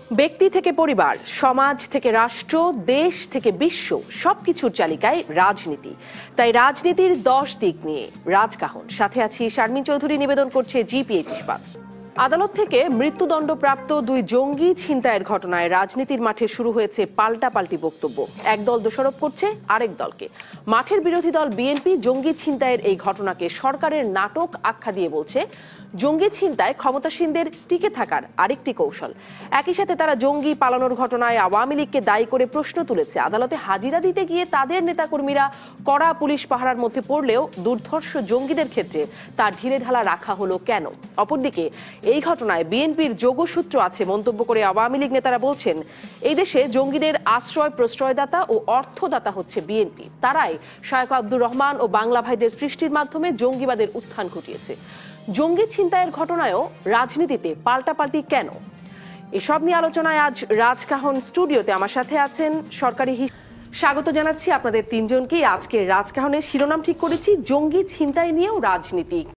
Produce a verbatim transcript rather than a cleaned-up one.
ব্যক্তি থেকে পরিবার, সমাজ থেকে রাষ্ট্র, দেশ থেকে বিশ্ব সবকিছুর চালিকায় রাজনীতি। তাই রাজনীতির দশ দিক নিয়ে রাজকাহন। সাথে আছি শারমিন চৌধুরী, নিবেদন করছে জিপিএইচ ইস্পাত। আদালত থেকে মৃত্যুদণ্ডপ্রাপ্ত দুই জঙ্গি ছিনতাইয়ের ঘটনায় রাজনীতির মাঠে শুরু হয়েছে পাল্টাপাল্টি বক্তব্য। একদল দোষারোপ করছে আরেক দলকে। মাঠের বিরোধী দল বিএনপি জঙ্গি ছিনতাইয়ের এই ঘটনাকে সরকারের নাটক আখ্যা দিয়ে বলছে জঙ্গি ছিনতায় ক্ষমতাসীনদের টিকে থাকার আরেকটি কৌশল। একই সাথে তারা জঙ্গি পালানোর ঘটনায় আওয়ামী লীগকে দায়ী করে প্রশ্ন তুলেছে। আদালতে হাজিরা দিতে গিয়ে তাদের নেতাকর্মীরা কড়া পুলিশ পাহারার মধ্যে পড়লেও দুর্ধর্ষ জঙ্গিদের ক্ষেত্রে তার ঢিলেঢালা রাখা হলো কেন? অপরদিকে এই ঘটনায় বিএনপির যোগসূত্র আছে মন্তব্য করে আওয়ামী লীগ নেতারা বলছেন এই দেশে জঙ্গিদের আশ্রয় প্রশ্রয়দাতা ও অর্থদাতা হচ্ছে বিএনপি। তারাই শায়েখ আব্দুর রহমান ও বাংলা ভাইদের সৃষ্টির মাধ্যমে জঙ্গিবাদের উত্থান ঘটিয়েছে। জঙ্গি ছিনতাইয়ের ঘটনায়ও রাজনীতিতে পাল্টাপাল্টি কেন? এসব নিয়ে আলোচনায় আজ রাজকাহন স্টুডিওতে আমার সাথে আছেন সরকারি। স্বাগত জানাচ্ছি আপনাদের তিনজনকেই। আজকে রাজকাহনের শিরোনাম ঠিক করেছি জঙ্গি ছিনতাই নিয়েও রাজনীতি।